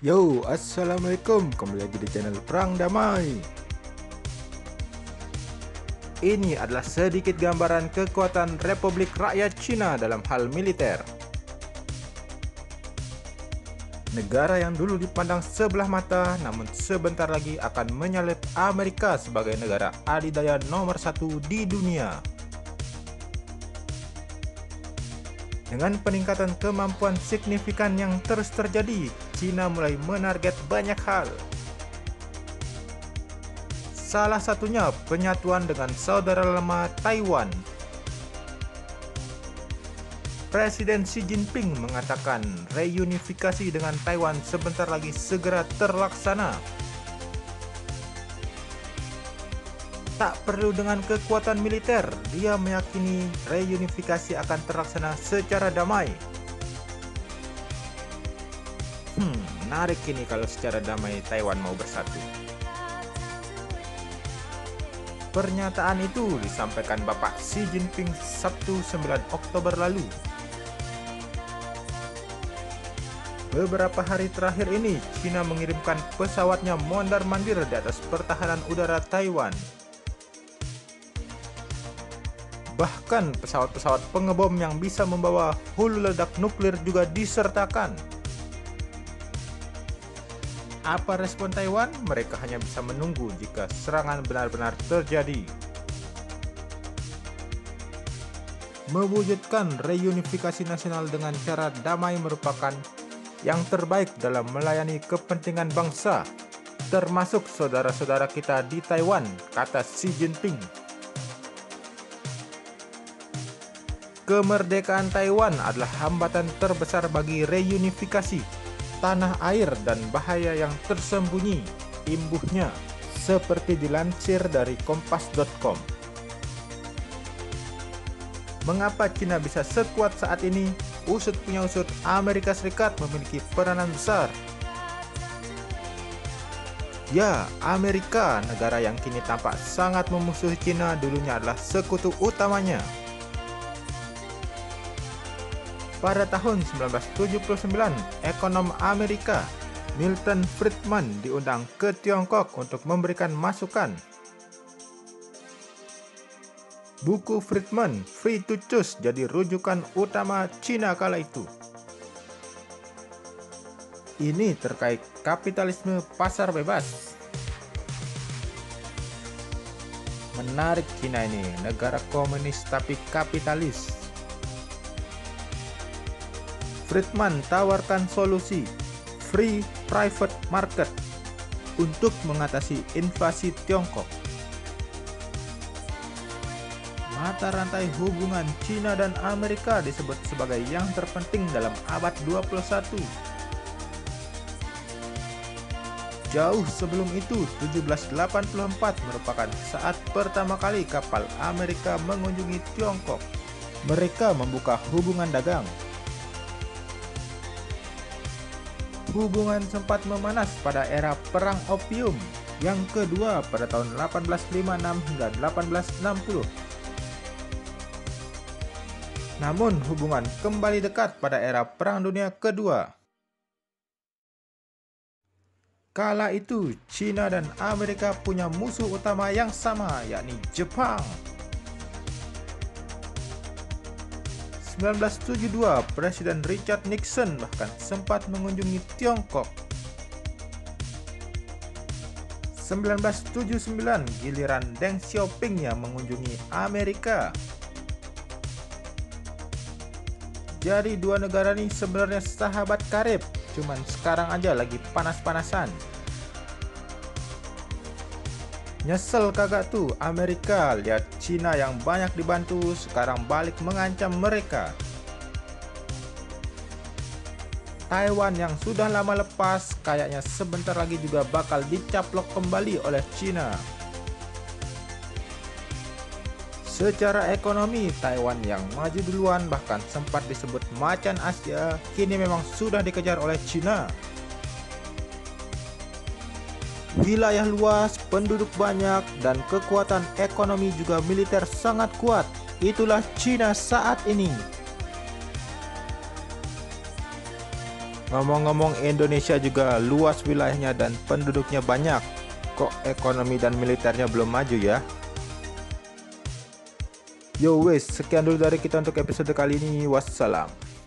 Yo, assalamualaikum. Kembali lagi di channel Perang Damai. Ini adalah sedikit gambaran kekuatan Republik Rakyat Cina dalam hal militer. Negara yang dulu dipandang sebelah mata, namun sebentar lagi akan menyalip Amerika sebagai negara adidaya nomor satu di dunia. Dengan peningkatan kemampuan signifikan yang terus terjadi, Cina mulai menarget banyak hal. Salah satunya penyatuan dengan saudara lama Taiwan. Presiden Xi Jinping mengatakan reunifikasi dengan Taiwan sebentar lagi segera terlaksana. Tak perlu dengan kekuatan militer, dia meyakini reunifikasi akan terlaksana secara damai. Menarik ini kalau secara damai Taiwan mau bersatu. Pernyataan itu disampaikan Bapak Xi Jinping Sabtu 9 Oktober lalu. Beberapa hari terakhir ini, Cina mengirimkan pesawatnya mondar-mandir di atas pertahanan udara Taiwan. Bahkan pesawat-pesawat pengebom yang bisa membawa hulu ledak nuklir juga disertakan. Apa respon Taiwan? Mereka hanya bisa menunggu jika serangan benar-benar terjadi. Mewujudkan reunifikasi nasional dengan cara damai merupakan yang terbaik dalam melayani kepentingan bangsa, termasuk saudara-saudara kita di Taiwan, kata Xi Jinping. Kemerdekaan Taiwan adalah hambatan terbesar bagi reunifikasi. Tanah air dan bahaya yang tersembunyi imbuhnya, seperti dilansir dari kompas.com. Mengapa Cina bisa sekuat saat ini? Usut punya usut, Amerika Serikat memiliki peranan besar. Ya, Amerika, negara yang kini tampak sangat memusuhi Cina, dulunya adalah sekutu utamanya. Pada tahun 1979, ekonom Amerika Milton Friedman diundang ke Tiongkok untuk memberikan masukan. Buku Friedman, Free to Choose, jadi rujukan utama Cina kala itu. Ini terkait kapitalisme pasar bebas. Menarik Cina ini, negara komunis tapi kapitalis. Friedman tawarkan solusi free private market untuk mengatasi invasi Tiongkok. Mata rantai hubungan Cina dan Amerika disebut sebagai yang terpenting dalam abad 21. Jauh sebelum itu, 1784 merupakan saat pertama kali kapal Amerika mengunjungi Tiongkok. Mereka membuka hubungan dagang. Hubungan sempat memanas pada era Perang Opium yang kedua pada tahun 1856 hingga 1860. Namun hubungan kembali dekat pada era Perang Dunia Kedua. Kala itu, Cina dan Amerika punya musuh utama yang sama, yakni Jepang. 1972, Presiden Richard Nixon bahkan sempat mengunjungi Tiongkok. 1979, giliran Deng Xiaoping yang mengunjungi Amerika. Jadi dua negara ini sebenarnya sahabat karib, cuman sekarang aja lagi panas-panasan. Nyesel kagak tuh Amerika lihat Cina yang banyak dibantu sekarang balik mengancam mereka. Taiwan yang sudah lama lepas kayaknya sebentar lagi juga bakal dicaplok kembali oleh Cina. Secara ekonomi, Taiwan yang maju duluan bahkan sempat disebut macan Asia, kini memang sudah dikejar oleh Cina. Wilayah luas, penduduk banyak, dan kekuatan ekonomi juga militer sangat kuat. Itulah Cina saat ini. Ngomong-ngomong, Indonesia juga luas wilayahnya dan penduduknya banyak. Kok ekonomi dan militernya belum maju ya? Yo wes, sekian dulu dari kita untuk episode kali ini. Wassalam.